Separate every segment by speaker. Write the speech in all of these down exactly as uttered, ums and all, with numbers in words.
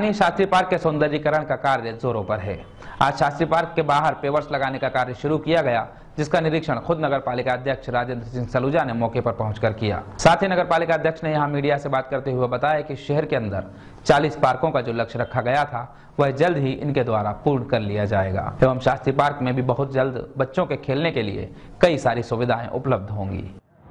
Speaker 1: स्थानीय शास्त्री पार्क के सौंदर्यीकरण का कार्य जोरों पर है। आज शास्त्री पार्क के बाहर पेवर्स लगाने का कार्य शुरू किया गया, जिसका निरीक्षण खुद नगर पालिका अध्यक्ष राजेंद्र सिंह सलूजा ने मौके पर पहुंचकर किया। साथ ही नगर पालिका अध्यक्ष ने यहां मीडिया से बात करते हुए बताया कि शहर के अंदर चालीस पार्कों का जो लक्ष्य रखा गया था वह जल्द ही इनके द्वारा पूर्ण कर लिया जाएगा एवं शास्त्री पार्क में भी बहुत जल्द बच्चों के खेलने के लिए कई सारी सुविधाएं उपलब्ध होंगी।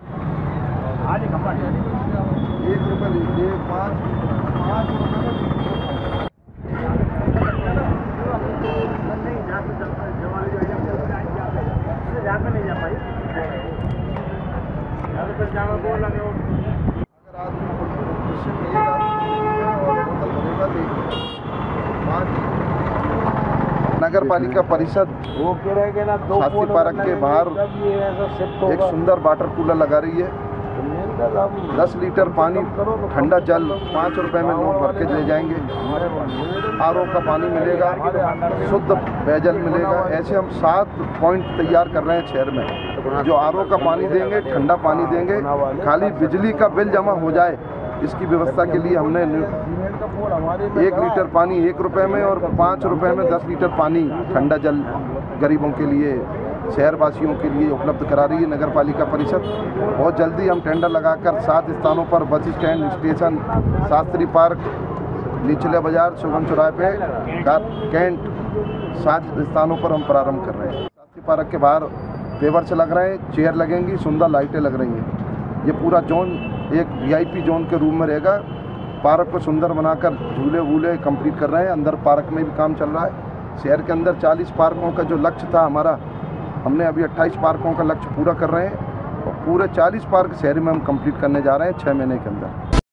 Speaker 2: नगर पालिका परिषद शास्त्री पार्क के बाहर एक सुंदर वाटर कूलर लगा रही है। दस लीटर पानी ठंडा जल पाँच रुपए में लोग भर के ले जाएंगे। आर ओ का पानी मिलेगा, शुद्ध पेयजल मिलेगा। ऐसे हम सात पॉइंट तैयार कर रहे हैं शहर में, जो आर ओ का पानी देंगे, ठंडा पानी देंगे। खाली बिजली का बिल जमा हो जाए, इसकी व्यवस्था के लिए हमने एक लीटर पानी एक रुपए में और पाँच रुपए में दस लीटर पानी ठंडा जल गरीबों के लिए, शहर वासियों के लिए उपलब्ध करा रही है नगर पालिका परिषद। बहुत जल्दी हम टेंडर लगाकर सात स्थानों पर bus stand, station, Shastri park, निचले बाजार, सुगम चौराहे पे कैंट, सात स्थानों पर हम प्रारंभ कर रहे हैं। शास्त्री पार्क के बाहर पेवर्स लग रहे हैं, चेयर लगेंगी, सुंदर लाइटें लग रही हैं। ये पूरा जोन एक वी आई पी जोन के रूम में रहेगा। पार्क को सुंदर बनाकर झूले वूले कंप्लीट कर रहे हैं। अंदर पार्क में भी काम चल रहा है। शहर के अंदर चालीस पार्कों का जो लक्ष्य था हमारा, हमने अभी अट्ठाईस पार्कों का लक्ष्य पूरा कर रहे हैं और पूरे चालीस पार्क शहर में हम कंप्लीट करने जा रहे हैं छः महीने के अंदर।